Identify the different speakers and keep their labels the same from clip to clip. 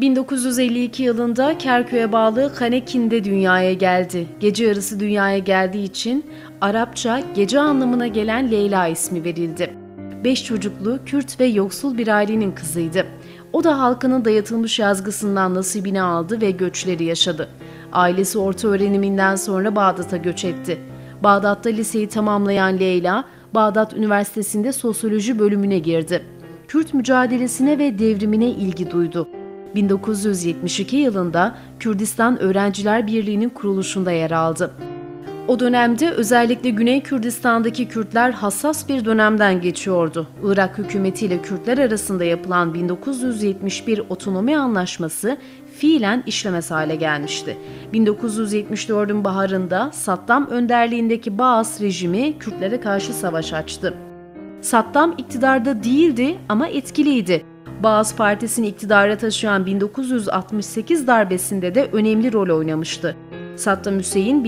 Speaker 1: 1952 yılında Kerkük'e bağlı Kanekin'de dünyaya geldi. Gece yarısı dünyaya geldiği için Arapça gece anlamına gelen Leyla ismi verildi. 5 çocuklu, Kürt ve yoksul bir ailenin kızıydı. O da halkının dayatılmış yazgısından nasibini aldı ve göçleri yaşadı. Ailesi orta öğreniminden sonra Bağdat'a göç etti. Bağdat'ta liseyi tamamlayan Leyla, Bağdat Üniversitesi'nde sosyoloji bölümüne girdi. Kürt mücadelesine ve devrimine ilgi duydu. 1972 yılında Kürdistan Öğrenciler Birliği'nin kuruluşunda yer aldı. O dönemde özellikle Güney Kürdistan'daki Kürtler hassas bir dönemden geçiyordu. Irak hükümetiyle Kürtler arasında yapılan 1971 Otonomi Anlaşması fiilen işlemez hale gelmişti. 1974'ün baharında Saddam önderliğindeki Baas rejimi Kürtlere karşı savaş açtı. Saddam iktidarda değildi ama etkiliydi. Baas Partisi'ni iktidara taşıyan 1968 darbesinde de önemli rol oynamıştı. Saddam Hüseyin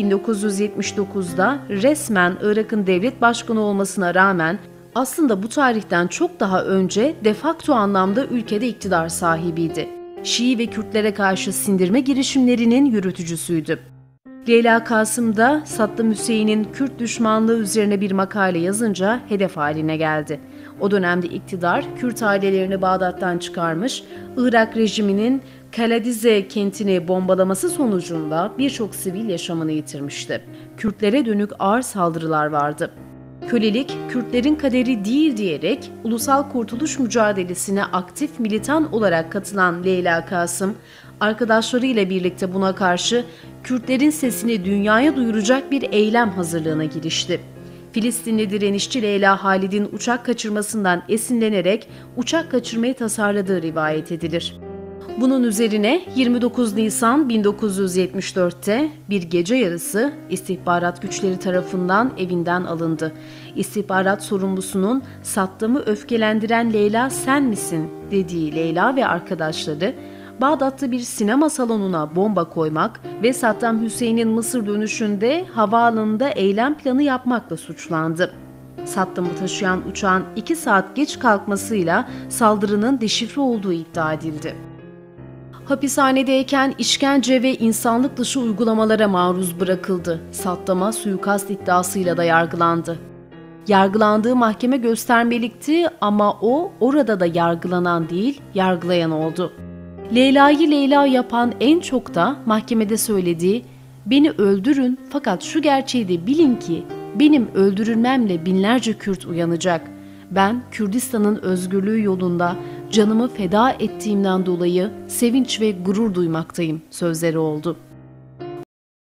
Speaker 1: 1979'da resmen Irak'ın devlet başkanı olmasına rağmen aslında bu tarihten çok daha önce de facto anlamda ülkede iktidar sahibiydi. Şii ve Kürtlere karşı sindirme girişimlerinin yürütücüsüydü. Leyla Kasım da Saddam Hüseyin'in Kürt düşmanlığı üzerine bir makale yazınca hedef haline geldi. O dönemde iktidar Kürt ailelerini Bağdat'tan çıkarmış, Irak rejiminin Kaladize kentini bombalaması sonucunda birçok sivil yaşamını yitirmişti. Kürtlere dönük ağır saldırılar vardı. Kölelik, Kürtlerin kaderi değil diyerek ulusal kurtuluş mücadelesine aktif militan olarak katılan Leyla Kasım, arkadaşlarıyla birlikte buna karşı Kürtlerin sesini dünyaya duyuracak bir eylem hazırlığına girişti. Filistinli direnişçi Leyla Halid'in uçak kaçırmasından esinlenerek uçak kaçırmayı tasarladığı rivayet edilir. Bunun üzerine 29 Nisan 1974'te bir gece yarısı istihbarat güçleri tarafından evinden alındı. İstihbarat sorumlusunun Saddam'ı öfkelendiren Leyla sen misin dediği Leyla ve arkadaşları Bağdat'ta bir sinema salonuna bomba koymak ve Saddam Hüseyin'in Mısır dönüşünde havaalanında eylem planı yapmakla suçlandı. Saddam'ı taşıyan uçağın 2 saat geç kalkmasıyla saldırının deşifre olduğu iddia edildi. Hapishanedeyken işkence ve insanlık dışı uygulamalara maruz bırakıldı. Saddam'a suikast iddiasıyla da yargılandı. Yargılandığı mahkeme göstermelikti ama o orada da yargılanan değil, yargılayan oldu. Leyla'yı Leyla yapan en çok da mahkemede söylediği, "Beni öldürün fakat şu gerçeği de bilin ki benim öldürülmemle binlerce Kürt uyanacak. Ben Kürdistan'ın özgürlüğü yolunda canımı feda ettiğimden dolayı sevinç ve gurur duymaktayım" sözleri oldu.